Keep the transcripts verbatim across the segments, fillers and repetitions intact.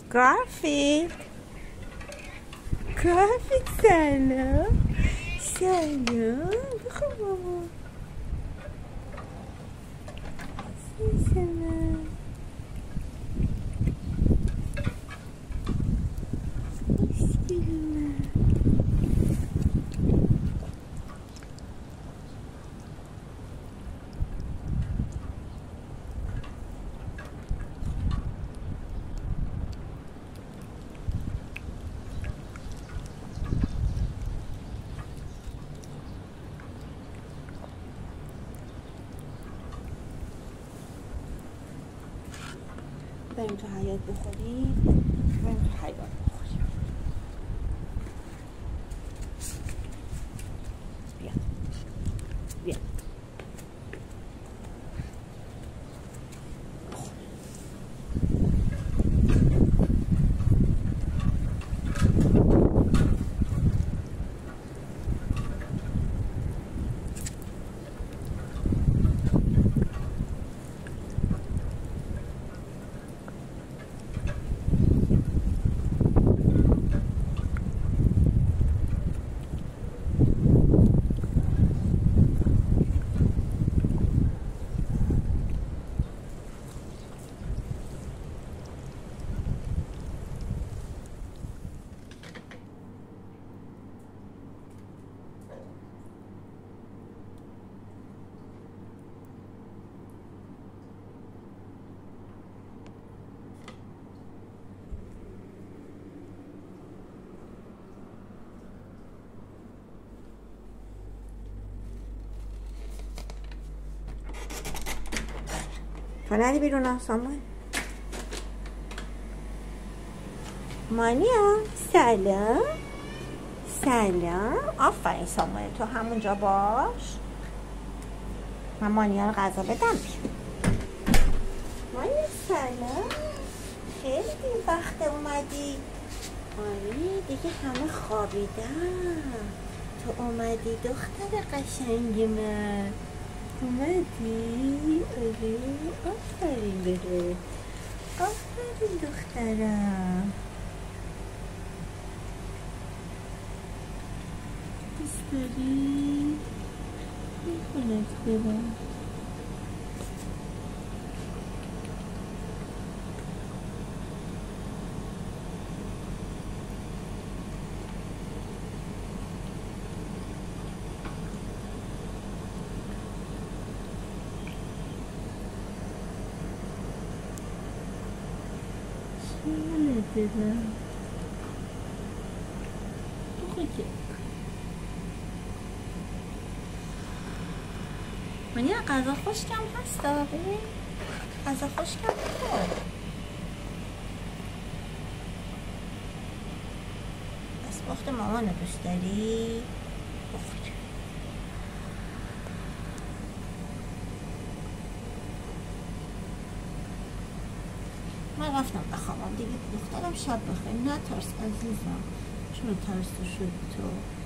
گارفیلد گارفیلد سلام سلام بخور بابا سلام بریم تو حیاط بخوریم بریم تو حیاط بخوریم بیا بیا تو نری بیرون ها سامان مانیا سلام سلام آفرین سامان تو همونجا باش من مانیا رو غذا بدم مانیا سلام خیلی دیر وقت اومدی آره دیگه همه خوابیدن تو اومدی دختر قشنگ من اومدی؟ آره آفرین بره آفرین دخترم دوست داری؟ میخونت برم دیدم بخوکی من یه غذا خشکم هست ببین غذا خشکم بخور اسباخت مامانو دوست داری؟ بخور من رفتم بخوابم دیگه دخترم شب بخیر نترس عزیزم چون ترس شد تو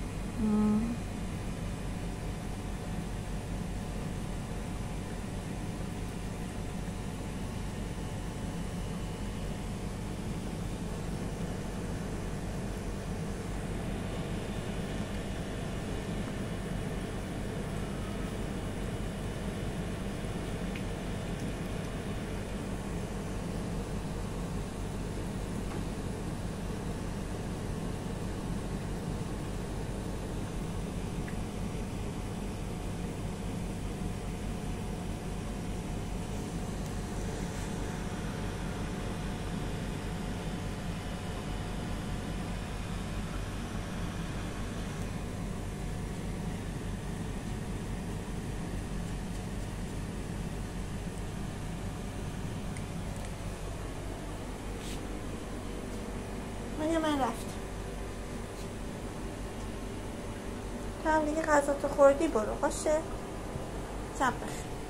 من رفت تو هم دیگه غذا تو خوردی برو باشه شب بخیر